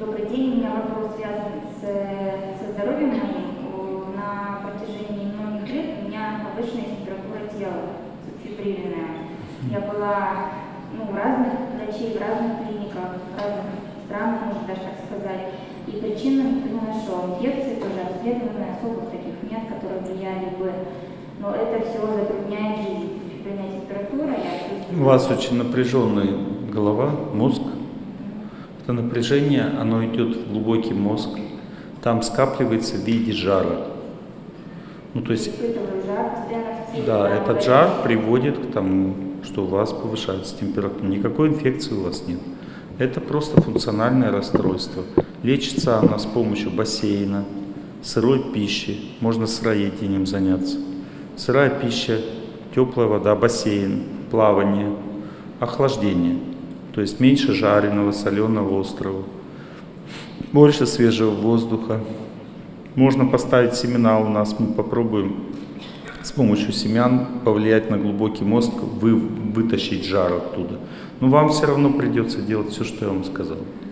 Добрый день. У меня вопрос связан со здоровьем моим. На протяжении многих лет у меня повышенная температура тела, субфебрильная. Я была у разных врачей, в разных клиниках, в разных странах, можно даже так сказать. И причину никто не нашел. Инфекции тоже обследованные, особых таких нет, которые влияли бы. Но это все затрудняет жизнь. Субфебрильная температура. У вас очень напряженная голова, мозг. Это напряжение, оно идет в глубокий мозг, там скапливается в виде жара. Ну, то есть, да, этот жар приводит к тому, что у вас повышается температура. Никакой инфекции у вас нет. Это просто функциональное расстройство. Лечится оно с помощью бассейна, сырой пищи. Можно сыроедением заняться. Сырая пища, теплая вода, бассейн, плавание, охлаждение. То есть меньше жареного, соленого, острого, больше свежего воздуха. Можно поставить семена у нас, мы попробуем с помощью семян повлиять на глубокий мозг, вытащить жар оттуда. Но вам все равно придется делать все, что я вам сказал.